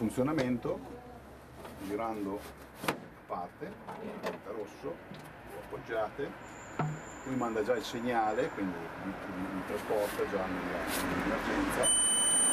funzionamento, girando a parte, punta rosso, lo appoggiate, lui manda già il segnale, quindi vi trasporta già nell'emergenza.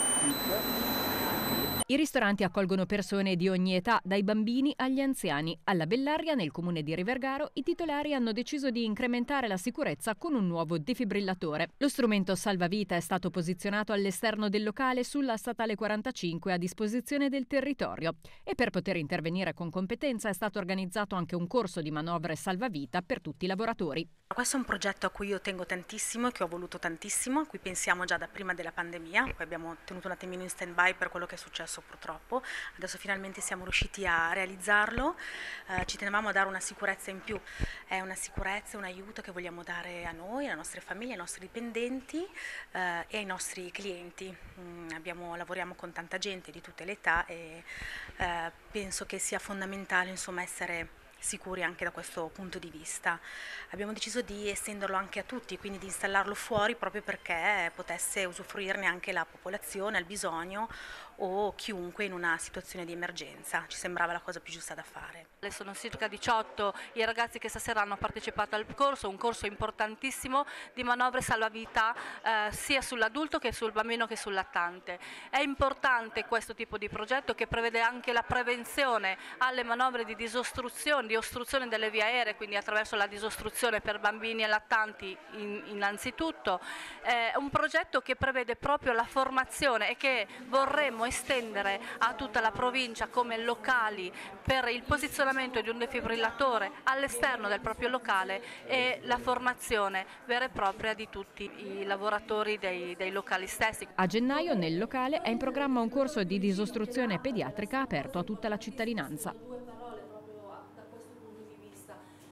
I ristoranti accolgono persone di ogni età, dai bambini agli anziani. Alla Bellaria, nel comune di Rivergaro, i titolari hanno deciso di incrementare la sicurezza con un nuovo defibrillatore. Lo strumento salvavita è stato posizionato all'esterno del locale sulla statale 45 a disposizione del territorio. E per poter intervenire con competenza è stato organizzato anche un corso di manovre salvavita per tutti i lavoratori. Questo è un progetto a cui io tengo tantissimo e che ho voluto tantissimo, a cui pensiamo già da prima della pandemia, poi abbiamo tenuto un attimino in stand-by per quello che è successo purtroppo, adesso finalmente siamo riusciti a realizzarlo, ci tenevamo a dare una sicurezza in più, è una sicurezza, un aiuto che vogliamo dare a noi, alle nostre famiglie, ai nostri dipendenti e ai nostri clienti. Lavoriamo con tanta gente di tutte le età e penso che sia fondamentale essere sicuri anche da questo punto di vista. Abbiamo deciso di estenderlo anche a tutti, quindi di installarlo fuori proprio perché potesse usufruirne anche la popolazione al bisogno o chiunque in una situazione di emergenza. Ci sembrava la cosa più giusta da fare. Sono circa 18 i ragazzi che stasera hanno partecipato al corso, un corso importantissimo di manovre salvavita sia sull'adulto che sul bambino che sul lattante. È importante questo tipo di progetto che prevede anche la prevenzione alle manovre di disostruzione, di ostruzione delle vie aeree, quindi attraverso la disostruzione per bambini e lattanti innanzitutto. È un progetto che prevede proprio la formazione e che vorremmo estendere a tutta la provincia come locali per il posizionamento di un defibrillatore all'esterno del proprio locale e la formazione vera e propria di tutti i lavoratori dei locali stessi. A gennaio nel locale è in programma un corso di disostruzione pediatrica aperto a tutta la cittadinanza.